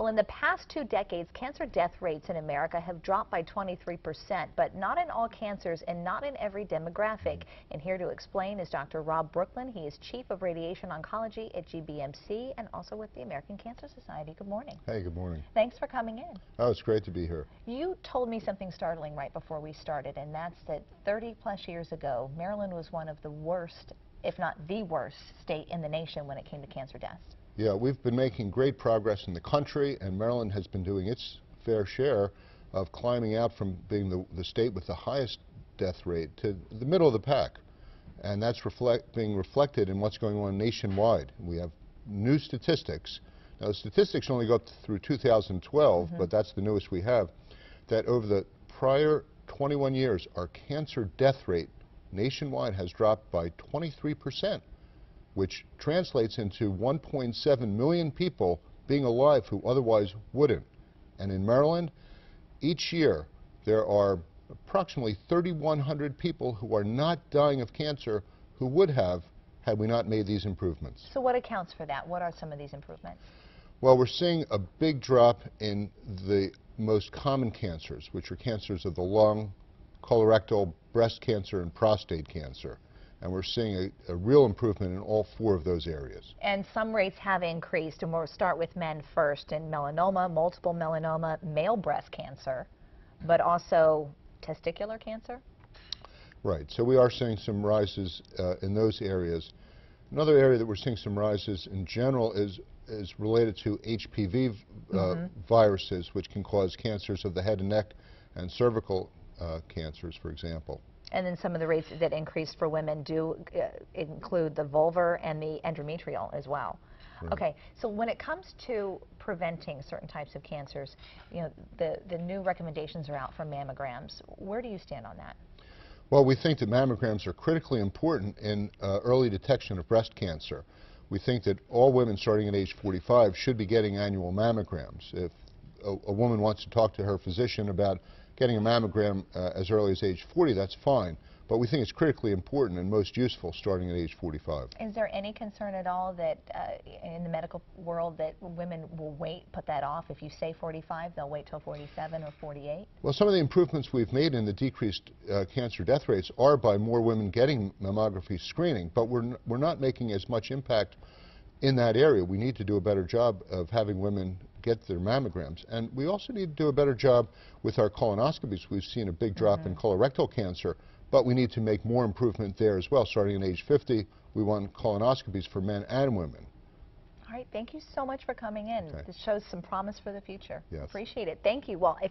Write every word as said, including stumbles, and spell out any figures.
Well, in the past two decades, cancer death rates in America have dropped by twenty-three percent, but not in all cancers and not in every demographic. And here to explain is Doctor Rob Brooklyn. He is Chief of Radiation Oncology at G B M C and also with the American Cancer Society. Good morning. Hey, good morning. Thanks for coming in. Oh, it's great to be here. You told me something startling right before we started, and that's that thirty plus years ago, Maryland was one of the worst, if not the worst, state in the nation when it came to cancer deaths. Yeah, we've been making great progress in the country, and Maryland has been doing its fair share of climbing out from being the, the state with the highest death rate to the middle of the pack. And that's reflect, being reflected in what's going on nationwide. We have new statistics. Now, the statistics only go up through two thousand twelve, mm-hmm. but that's the newest we have, that over the prior twenty-one years, our cancer death rate nationwide has dropped by twenty-three percent. Which translates into one point seven million people being alive who otherwise wouldn't. And in Maryland, each year there are approximately thirty-one hundred people who are not dying of cancer who would have had we not made these improvements. So what accounts for that? What are some of these improvements? Well, we're seeing a big drop in the most common cancers, which are cancers of the lung, colorectal, breast cancer, and prostate cancer. And we're seeing a, a real improvement in all four of those areas. And some rates have increased, and we'll start with men first, in melanoma, multiple melanoma, male breast cancer, but also testicular cancer? Right, so we are seeing some rises uh, in those areas. Another area that we're seeing some rises in general is, is related to H P V uh, mm-hmm. viruses, which can cause cancers of the head and neck and cervical uh, cancers, for example. And then some of the rates that increased for women do uh, include the vulvar and the endometrial as well. Right. Okay, so when it comes to preventing certain types of cancers, you know, the, the new recommendations are out for mammograms. Where do you stand on that? Well, we think that mammograms are critically important in uh, early detection of breast cancer. We think that all women starting at age forty-five should be getting annual mammograms. If a, a woman wants to talk to her physician about getting a mammogram uh, as early as age forty, that's fine. But we think it's critically important and most useful starting at age forty-five. Is there any concern at all that uh, in the medical world that women will wait, put that off? If you say forty-five, they'll wait till forty-seven or forty-eight? Well, some of the improvements we've made in the decreased uh, cancer death rates are by more women getting mammography screening, but we're, n we're not making as much impact in that area. We need to do a better job of having women get their mammograms. And we also need to do a better job with our colonoscopies. We've seen a big drop mm-hmm. in colorectal cancer, but we need to make more improvement there as well. Starting at age fifty, we want colonoscopies for men and women. All right, thank you so much for coming in. Okay. This shows some promise for the future. Yes. Appreciate it. Thank you. Well, if